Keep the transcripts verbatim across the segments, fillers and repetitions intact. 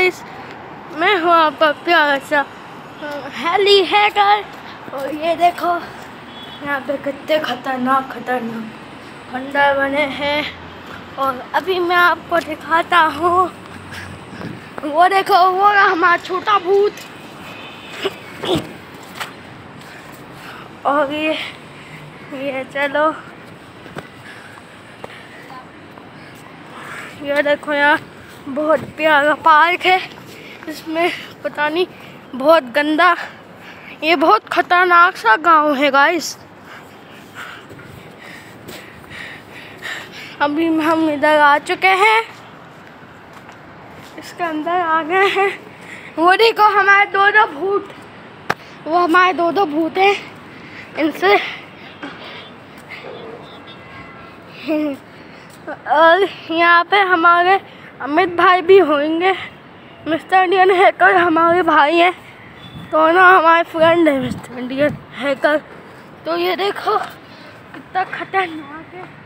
Guys, मैं हूँ आपका प्यारा सा हेली हैकर। और ये देखो यहाँ पे कितने खतरनाक खतरनाक खंडर बने हैं। और अभी मैं आपको दिखाता हूँ, वो देखो वो रहा हमारा छोटा भूत। और ये ये चलो ये देखो यहाँ बहुत प्यारा पार्क है। इसमें पता नहीं बहुत गंदा, ये बहुत खतरनाक सा गांव है गाइस। अभी हम इधर आ चुके हैं, इसके अंदर आ गए हैं। वो देखो हमारे दो दो भूत, वो हमारे दो दो भूत हैं। इनसे और यहाँ पे हमारे अमित भाई भी होंगे। मिस्टर इंडियन हैकर हमारे भाई हैं, दोनों हमारे फ्रेंड हैं मिस्टर इंडियन हैकर। तो ये देखो कितना खतरनाक है,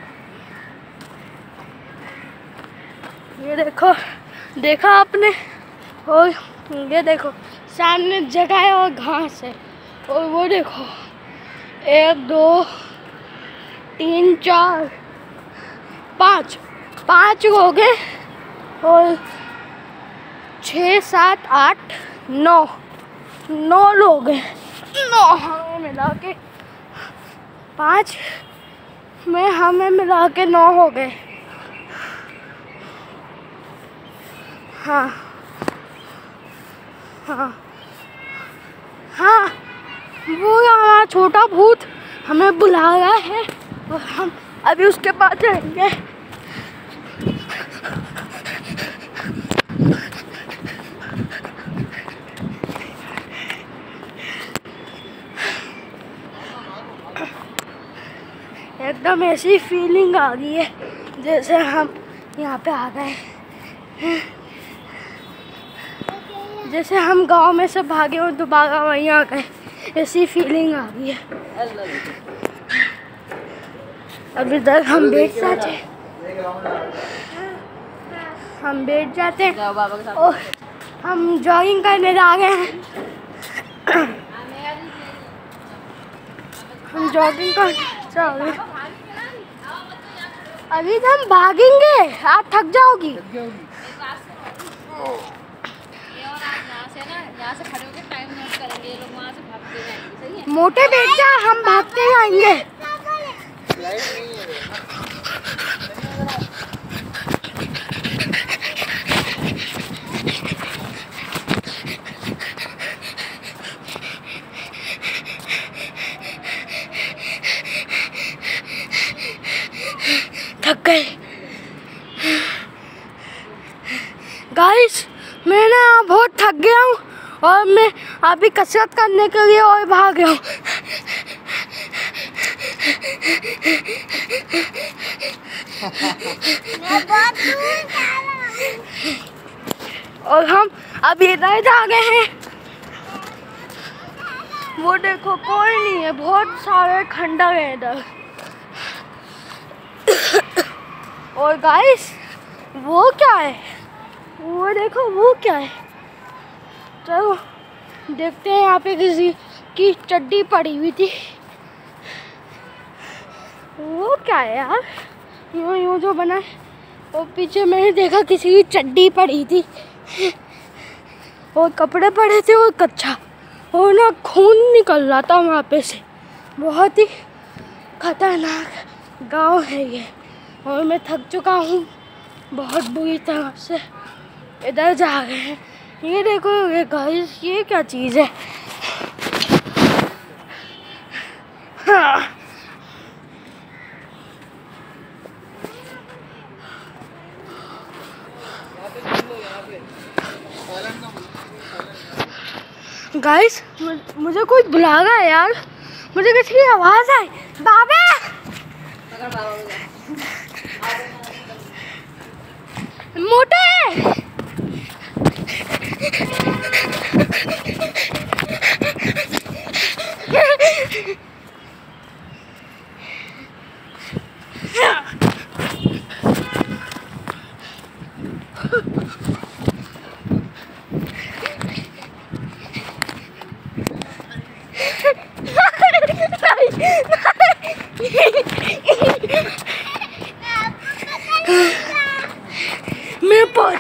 ये देखो देखा आपने। और ये देखो सामने जगह है और घास है। और वो देखो एक दो तीन चार पाँच पाँच लोग हैं। और छः सात आठ नौ नौ लोग हैं। नौ हमें मिला के पाँच में हमें मिला के नौ हो गए। हाँ हाँ हाँ, वो हमारा छोटा भूत हमें बुला रहा है और हम अभी उसके पास जाएंगे। एकदम ऐसी फीलिंग आ गई है जैसे हम यहाँ पे आ गए, जैसे हम गांव में से भागे और दोबारा वहीं आ गए। ऐसी फीलिंग आ गई है। अब इधर हम बैठ जाते हम बैठ जाते हैं और हम जॉगिंग करने आ गए हैं। हम जॉगिंग कर चल अभी तो हम भागेंगे, आप थक जाओगी। मोटे बेटा हम भागते जाएंगे। थक गए गाइस, मैं ना बहुत थक गया हूँ और मैं अभी कसरत करने के लिए और भाग गया हूँ। और हम अभी इधर जा गए हैं। वो देखो कोई नहीं है, बहुत सारे खंडर हैं इधर। और गाइस वो क्या है, वो देखो वो क्या है। चलो देखते हैं। यहाँ पे किसी की चड्डी पड़ी हुई थी, वो क्या है यार, यूँ यूँ जो बना है। और पीछे मैंने देखा किसी की चड्डी पड़ी थी और कपड़े पड़े थे और कच्चा, और ना खून निकल रहा था वहाँ पे से। बहुत ही खतरनाक गांव है ये। और मैं थक चुका हूँ बहुत बुरी तरह से। इधर जा रहे हैं। ये देखो ये गाइस, ये क्या चीज़ है। हाँ। गाइस मुझे कोई बुला रहा है यार, मुझे किसी की आवाज़ आई। बाबा मोटे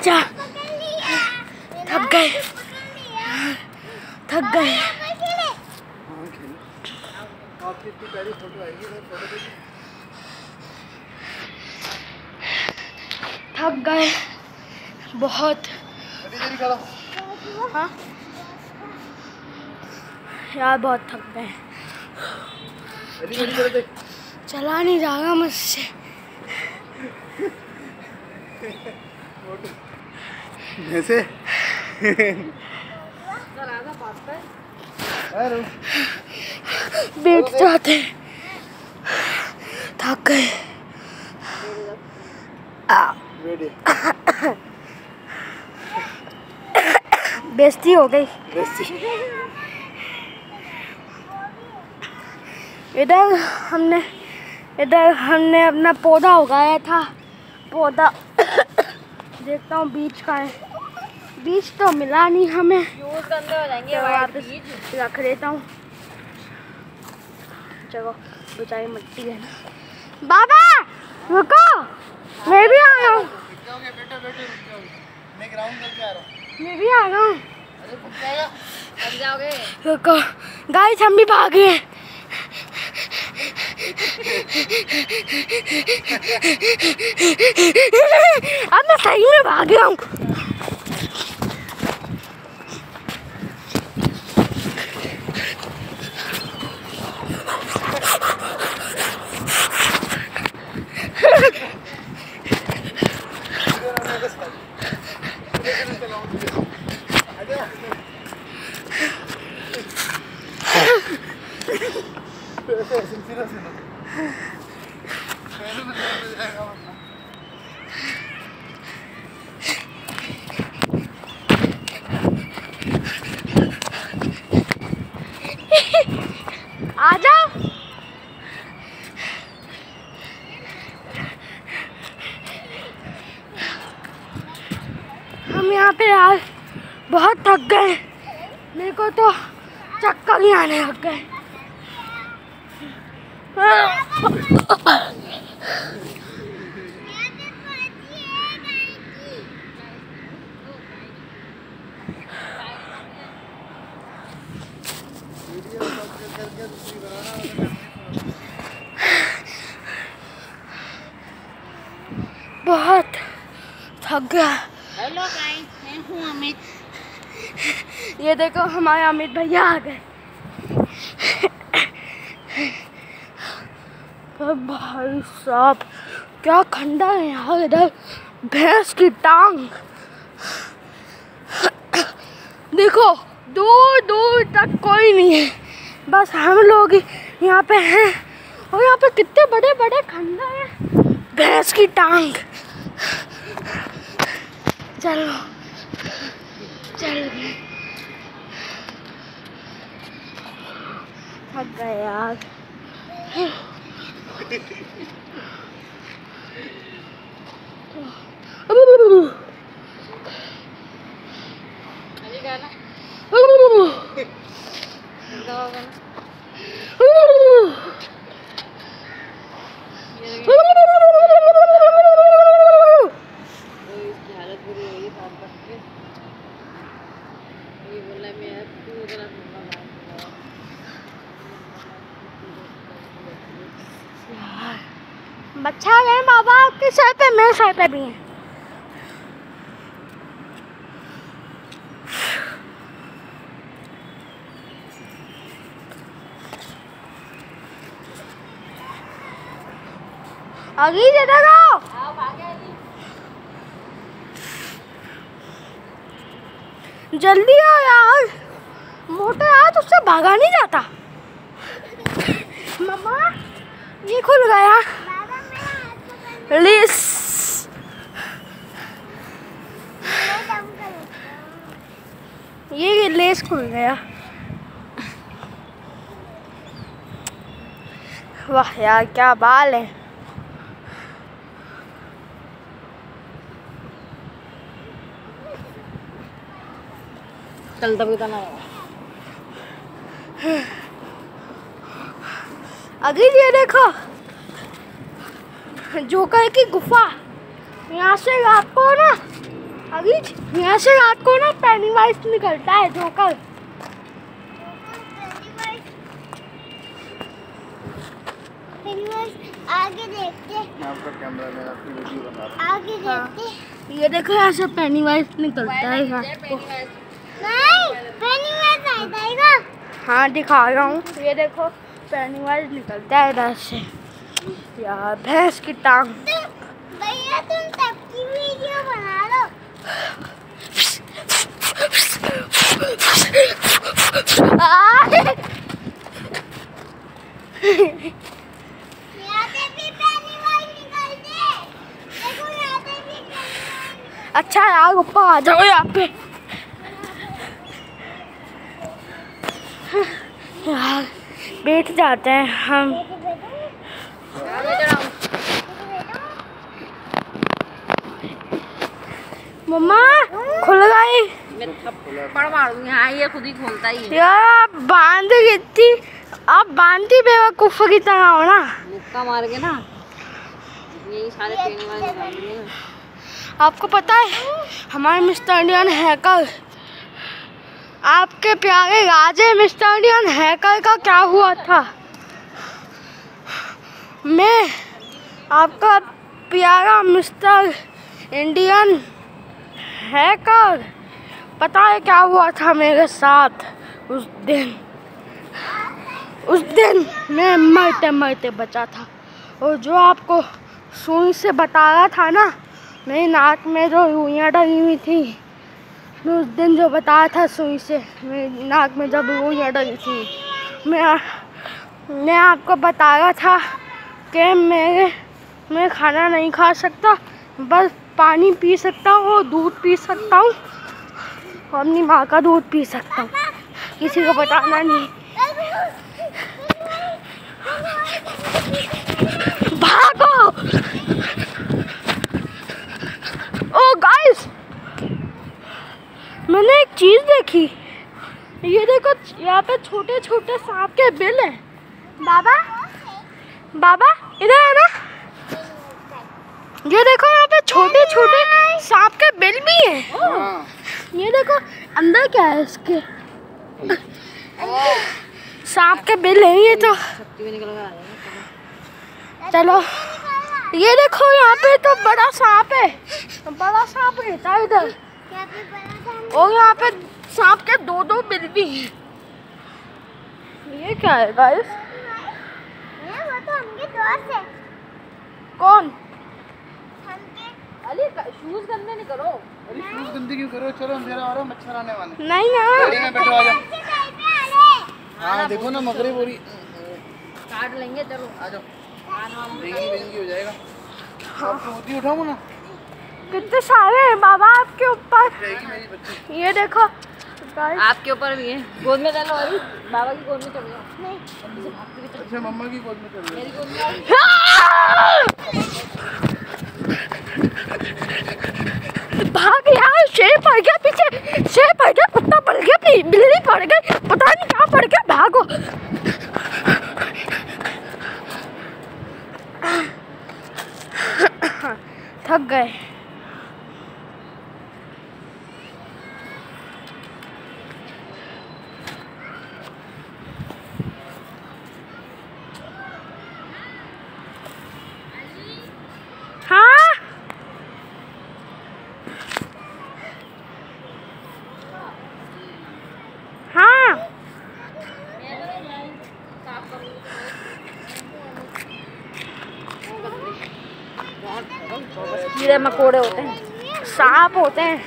जा, थक गए थक गए थक गए बहुत। हाँ यार बहुत थक गए, चला नहीं जाएगा मुझसे। ऐसे बैठ जाते, थक गए। बेइज्जती हो गई। इधर हमने इधर हमने अपना पौधा उगाया था, पौधा देखता हूँ बीज का है, बीज तो मिला नहीं हमें, गंदे हो जाएंगे, वापस रख देता हूँ। चलो बेचारी मिट्टी है ना। बाबा रुको, मैं भी आ रहा हूँ, मैं ग्राउंड करके आ रहा हूँ। मैं भी आ रहा हूँ। अरे रुक जाएगा, थक जाओगे। रुको गाइस, हम भी भागे हैं। अब मैं सही में भाग रहा हूँ। आ जाओ। हम यहाँ पे यार बहुत थक गए, मेरे को तो चक्कर ही आने लग गए। बहुत थक गया। हेलो गाइस, मैं हूँ अमित। ये देखो हमारे अमित भैया आ गए। भाई साहब क्या खंडा है यहाँ, इधर भैंस की टांग देखो, दूर दूर तक कोई नहीं है, बस हम लोग यहाँ पे हैं। और यहाँ पे कितने बड़े बड़े खंडा हैं, भैंस की टांग। चलो चलो थक गए यार। बच्चा गए बाबा आपके सर पे, मेरे सर पे भी है। अभी दे देगा, जल्दी आ यार, मोटे आ तो उससे भागा नहीं जाता। मम्मा ये खुल गया, लेस ये लेस खुल गया। वाह यार क्या बाल है। चल तब कितना अभी ये देखो जोकर की गुफा, यहाँ से आपको ना ताबीज यहाँ से रात को ना पेनीवाइज निकलता है, जोकर। आगे देखते, आपका कैमरा में आपकी वीडियो बना रहा हूं। आगे देखते। ये देखो यहाँ से पेनीवाइज निकलता है रात को। नहीं, पेनीवाइज आएगा। हाँ दिखा रहा हूँ, ये देखो पेनीवाइज निकलता है इधर से। यार भैंस की टांग। भैया तुम तब की वीडियो बना लो। यहाँ से भी पेनीवाइज निकलते हैं। देखो यहाँ से भी पेनीवाइज। अच्छा यार ऊपर आ जाओ यहाँ पे। यार बैठ जाते हैं हम। मम्मा खुल गई। मैं थप्पड़ मारूंगी। हाँ ये खुद ही खोलता ही है। यार आप बांध कितनी, आप बांधती बेवकूफ की तरह हो ना। मुक्का मार के ना यही सारे पेनीवाइज निकाल दिए ना। आपको पता है हमारे मिस्टर इंडियन हैकर, आपके प्यारे राजे मिस्टर इंडियन हैकर का क्या हुआ था? मैं आपका प्यारा मिस्टर इंडियन हैकर, पता है क्या हुआ था मेरे साथ उस दिन? उस दिन मैं मरते मरते बचा था। और जो आपको सुई से बता रहा था ना, मेरी नाक में जो रुइयाँ डली हुई थी, मैं उस दिन जो बताया था सुई से मेरी नाक में जब रुइयाँ डली थी, मैं मैं आपको बता रहा था कि मेरे मैं खाना नहीं खा सकता, बस पानी पी सकता हूँ और दूध पी सकता हूँ और अपनी माँ का दूध पी सकता हूँ, किसी को बताना नहीं। भागो! ओ गाइस, मैंने एक चीज देखी। ये देखो यहाँ पे छोटे छोटे सांप के बिल हैं। बाबा बाबा इधर है ना, ये देखो यहाँ पे छोटे छोटे सांप के बिल भी हैं। हाँ। ये देखो अंदर क्या है इसके, सांप के बिल हैं ये तो। चलो ये देखो यहाँ पे तो बड़ा सांप है, बड़ा सांप रहता है इधर। और यहाँ पे सांप के दो दो बिल भी हैं। ये क्या है गाइस? वो तो उनके दोस्त है। कौन? अली शूज गंदे नहीं करो। अरे शूज गंदी क्यों करो? चलो अंधेरा हो रहा है, मच्छर आने वाले। नहीं ना, गाड़ी में बैठो, आ जाओ। हाँ देखो ना मकड़ी बोरी काट लेंगे। चलो आ जाओ, बेंगी बेंगी हो जाएगा। आपको होती उठाऊं ना, कितने सारे हैं बाबा आपके ऊपर। जाएगी मेरी बच्ची। ये देखो गाइस, आपके ऊपर भी है। गोद में ले लो अभी, बाबा की गोद में चले जाओ। नहीं अच्छा मम्मा की गोद में चल रही मेरी है। गोद में। भाग यार, शेर पड़ गया पीछे, शेर पड़ गया, कुत्ता पड़ गया, बिल्ली पड़ गई, पता नहीं क्या पड़ गया, भागो। थक गए। हाँ हाँ कीड़े मकोड़े होते हैं, सांप होते हैं।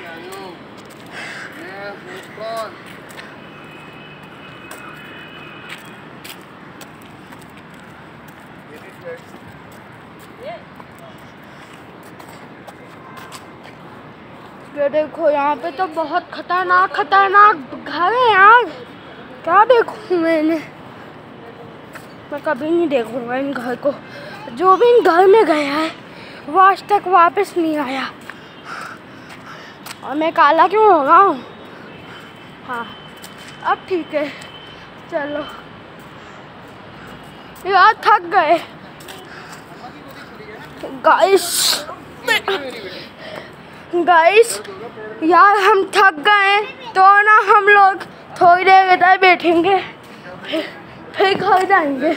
ये देखो यहाँ पे तो बहुत खतरनाक खतरनाक घर है यार। क्या देखूँ मैंने, मैं कभी नहीं देखूंगा इन घर को। जो भी इन घर में गया है वो आज तक वापस नहीं आया। और मैं काला क्यों हो रहा हूँ? हाँ अब ठीक है, चलो यार थक गए गाइस। गाइस यार हम थक गए हैं तो ना हम लोग थोड़ी देर इधर बैठेंगे फिर फिर घर जाएंगे।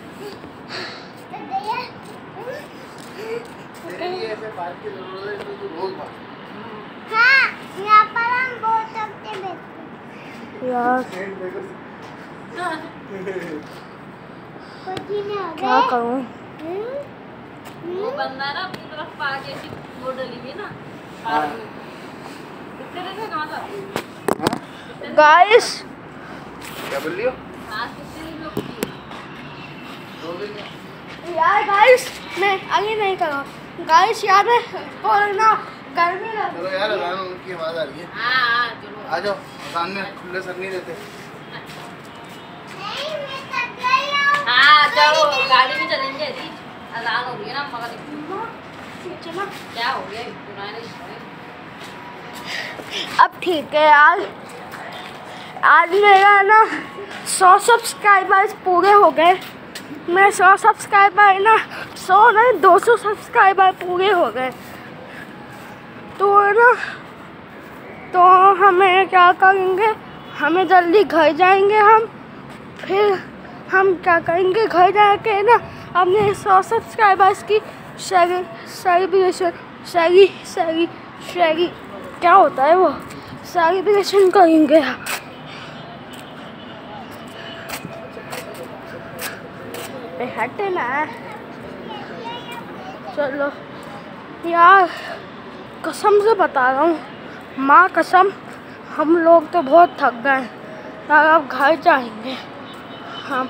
हाँ, यहाँ पर हम बहुत सकते बैठते यार क्या करूँ? वो बंदा ना अपनी तरफ पार्क ऐसी वो डली हुई ना पार्क में। कितने दिन से कहाँ था? गाइस क्या बोल रही हो? हाँ कितने दिन लोग की? दो दिन में। यार गाइस मैं आगे नहीं करूँ। गाइस यार मैं बोलना गर्मी लग चलो यार अजान उनकी आवाज आ रही है। हाँ हाँ चलो। आ जाओ, अजान में खुले सर नहीं देते। नहीं, मैं थक गई हूँ। हाँ चलो गाड़ी में चलेंगे जी। अजान हो रही है ना मगर चलो क्या हो गया सुनाए नहीं। अब ठीक है यार। आज मेरा ना सौ सब्सक्राइबर्स पूरे हो गए। मैं सौ सब्सक्राइबर ना सौ नहीं दो सौ सब्सक्राइबर पूरे हो गए। तो ना तो हमें क्या करेंगे, हमें जल्दी घर जाएंगे हम। फिर हम क्या करेंगे, घर जाके ना अपने सौ सब्सक्राइबर्स की सेलिब्रेशन सेली सेली सेली क्या होता है वो सेलिब्रेशन करेंगे। हटे ना चलो यार, कसम से बता रहा हूँ, माँ कसम हम लोग तो बहुत थक गए यार। अब घर जाएंगे हम।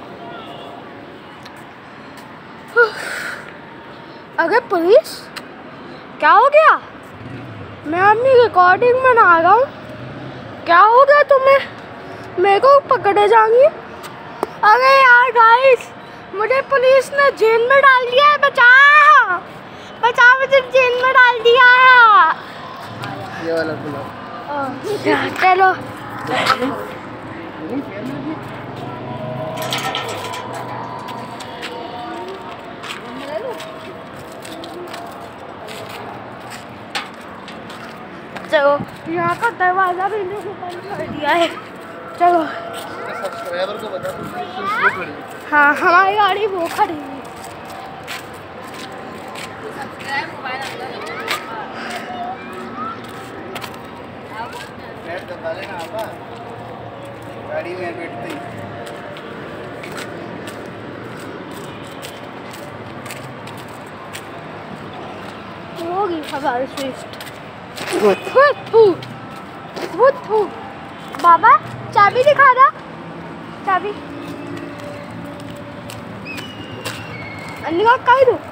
अरे पुलिस क्या हो गया? मैं अपनी रिकॉर्डिंग बना रहा हूँ। क्या हो गया तुम्हें? मेरे को पकड़े जाएंगी। अरे यार गाइस मुझे पुलिस ने जेल में डाल दिया है। बचाओ बचाओ, मुझे जेल में डाल दिया। ये वाला बुलाओ। चलो चलो, यहाँ का दरवाजा भी इन्होंने बंद कर दिया है। चलो सब्सक्राइबर को बता दो कि इसको खड़ी है। हाँ हमारी गाड़ी वो खड़ी है। बैठ दबा लेना आपा, गाड़ी में बैठते ही। होगी हमारी स्विफ्ट। थू थू थू। बाबा चाबी दिखा दो, चाबी निकाल कर दो।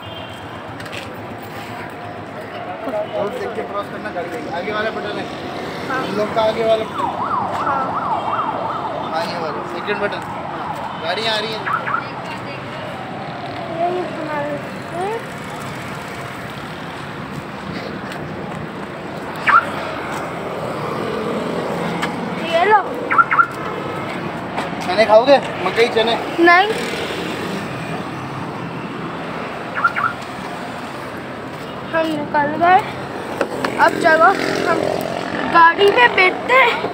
और देख के क्रॉस करना, गाड़ी देख आगे वाला बटन है। हाँ हम लोग का आगे वाला बटन, हाँ आगे वाला सेकंड बटन। गाड़ियाँ आ रही हैं। यही हमारे स्विफ्ट। ये लो। चने खाओगे? मकई चने? नहीं हम निकल गए। अब चलो हम गाड़ी में बैठते हैं।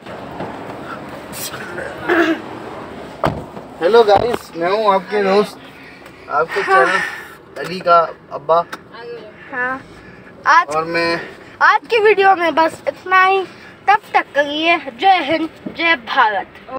हेलो गाइस, मैं हूँ आपके दोस्त, आपके चैनल अली का अब्बा। हाँ आज और मैं आज की वीडियो में बस इतना ही। तब तक के लिए जय हिंद जय भारत।